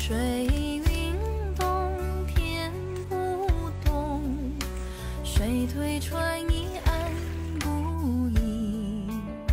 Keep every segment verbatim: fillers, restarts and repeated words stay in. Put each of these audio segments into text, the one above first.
追云动，天不动，水推船移岸不移。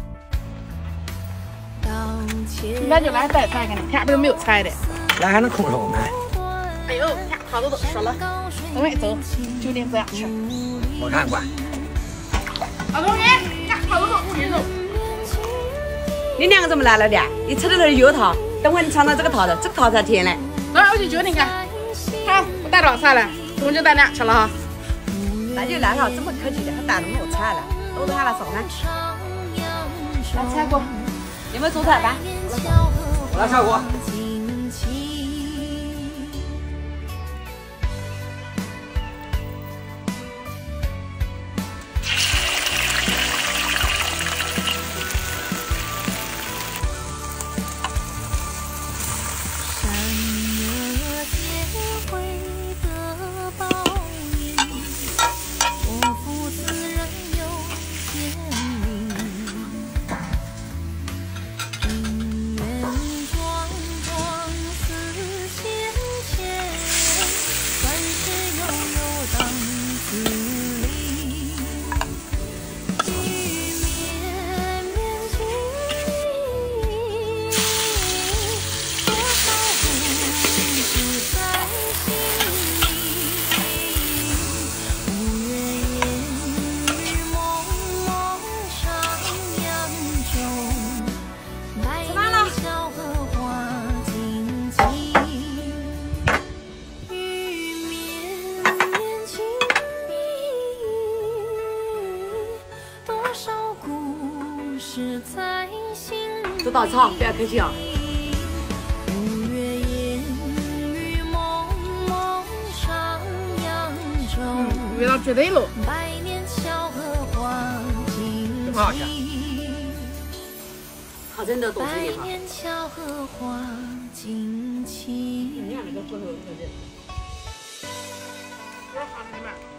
今天就来带菜给你，下边没有菜的。 那还能空手呢？ 哎呦，好多都说了，等会走，九点不让吃。 我看管。 老同学，看好多都不许走。 你两个怎么来了的？你吃的都是油桃，等会你尝尝这个桃子，这个桃子才甜嘞。 等会我去揪你看。好，我带多少菜了？我就带俩吃了哈。 那就来哈，这么客气的，还带那么多菜了，都都喊他送呢。来菜锅，有没有做菜吧？ 我来炒锅。 这道菜不要客气啊。 嗯，味道绝对了。 真好吃。 好真的多吃点哈。 你看那个骨头，有点好吃的嘛。